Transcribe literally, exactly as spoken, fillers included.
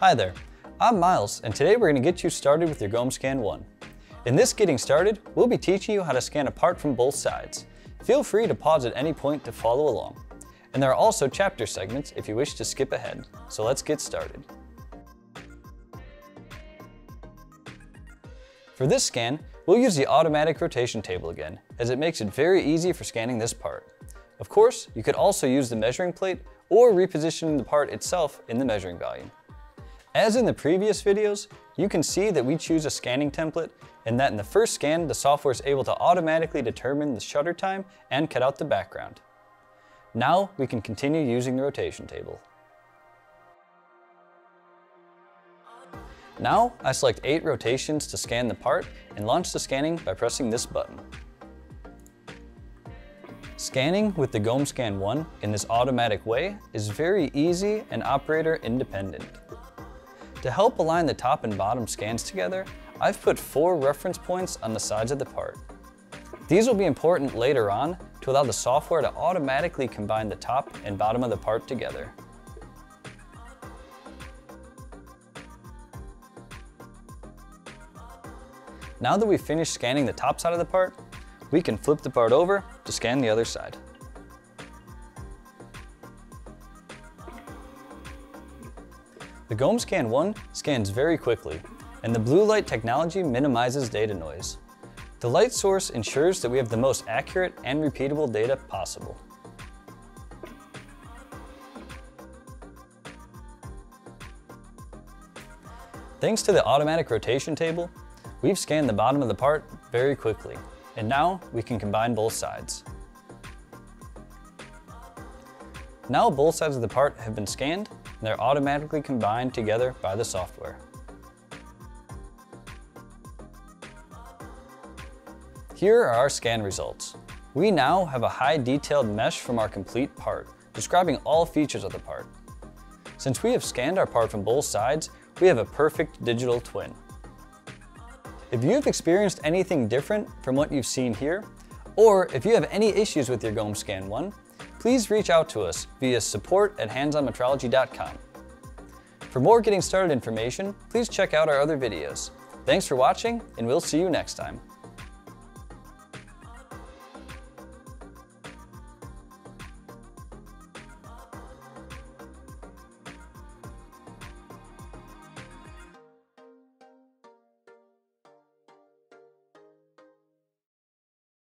Hi there, I'm Miles, and today we're going to get you started with your GOM Scan one. In this Getting Started, we'll be teaching you how to scan a part from both sides. Feel free to pause at any point to follow along. And there are also chapter segments if you wish to skip ahead. So let's get started. For this scan, we'll use the automatic rotation table again, as it makes it very easy for scanning this part. Of course, you could also use the measuring plate or reposition the part itself in the measuring volume. As in the previous videos, you can see that we choose a scanning template and that in the first scan, the software is able to automatically determine the shutter time and cut out the background. Now we can continue using the rotation table. Now I select eight rotations to scan the part and launch the scanning by pressing this button. Scanning with the GOM Scan one in this automatic way is very easy and operator independent. To help align the top and bottom scans together, I've put four reference points on the sides of the part. These will be important later on to allow the software to automatically combine the top and bottom of the part together. Now that we've finished scanning the top side of the part, we can flip the part over to scan the other side. The GOM Scan one scans very quickly, and the blue light technology minimizes data noise. The light source ensures that we have the most accurate and repeatable data possible. Thanks to the automatic rotation table, we've scanned the bottom of the part very quickly, and now we can combine both sides. Now both sides of the part have been scanned, and they're automatically combined together by the software. Here are our scan results. We now have a high detailed mesh from our complete part, describing all features of the part. Since we have scanned our part from both sides, we have a perfect digital twin. If you have experienced anything different from what you've seen here, or if you have any issues with your GOM Scan one, please reach out to us via support at hands on metrology dot com. For more Getting Started information, please check out our other videos. Thanks for watching, and we'll see you next time.